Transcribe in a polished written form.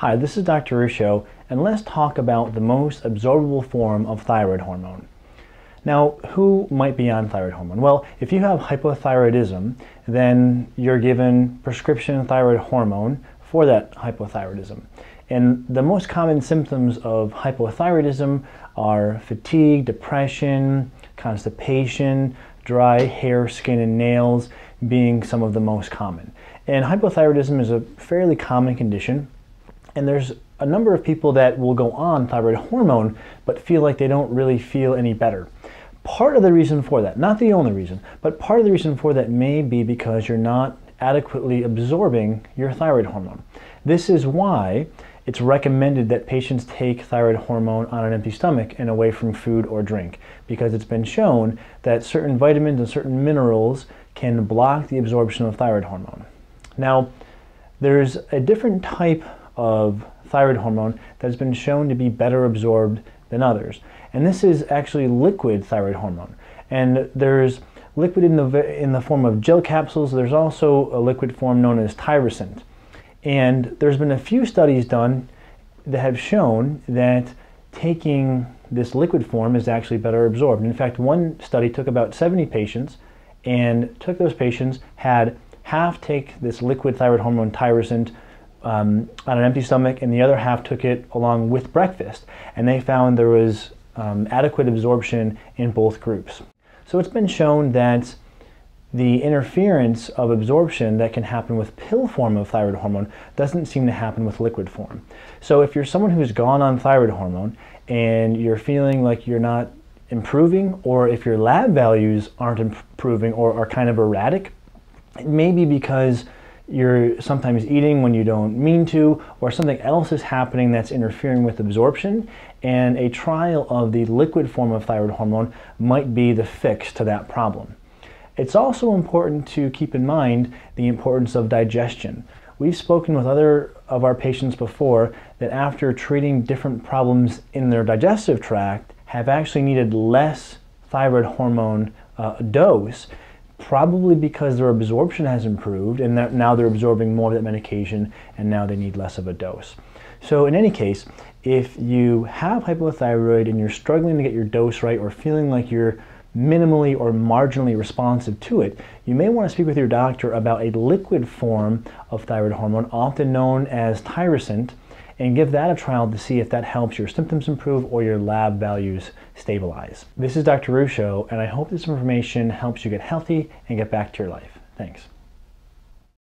Hi, this is Dr. Ruscio, and let's talk about the most absorbable form of thyroid hormone. Now, who might be on thyroid hormone? Well, if you have hypothyroidism, then you're given prescription thyroid hormone for that hypothyroidism. And the most common symptoms of hypothyroidism are fatigue, depression, constipation, dry hair, skin, and nails being some of the most common. And hypothyroidism is a fairly common condition, and there's a number of people that will go on thyroid hormone but feel like they don't really feel any better. Part of the reason for that, not the only reason, but part of the reason for that may be because you're not adequately absorbing your thyroid hormone. This is why it's recommended that patients take thyroid hormone on an empty stomach and away from food or drink, because it's been shown that certain vitamins and certain minerals can block the absorption of thyroid hormone. Now, there's a different type of thyroid hormone that has been shown to be better absorbed than others, and this is actually liquid thyroid hormone. And there's liquid in the form of gel capsules. There's also a liquid form known as tyrosine. And there's been a few studies done that have shown that taking this liquid form is actually better absorbed. In fact, one study took about 70 patients and took those patients, had half take this liquid thyroid hormone tyrosine on an empty stomach, and the other half took it along with breakfast. And they found there was adequate absorption in both groups. So it's been shown that the interference of absorption that can happen with pill form of thyroid hormone doesn't seem to happen with liquid form. So if you're someone who's gone on thyroid hormone and you're feeling like you're not improving, or if your lab values aren't improving or are kind of erratic, it may be because you're sometimes eating when you don't mean to, or something else is happening that's interfering with absorption, and a trial of the liquid form of thyroid hormone might be the fix to that problem. It's also important to keep in mind the importance of digestion. We've spoken with other of our patients before that after treating different problems in their digestive tract have actually needed less thyroid hormone dose, probably because their absorption has improved and that now they're absorbing more of that medication and now they need less of a dose. So in any case, if you have hypothyroid and you're struggling to get your dose right, or feeling like you're minimally or marginally responsive to it, you may want to speak with your doctor about a liquid form of thyroid hormone, often known as tyrosine, and give that a trial to see if that helps your symptoms improve or your lab values stabilize. This is Dr. Ruscio, and I hope this information helps you get healthy and get back to your life. Thanks.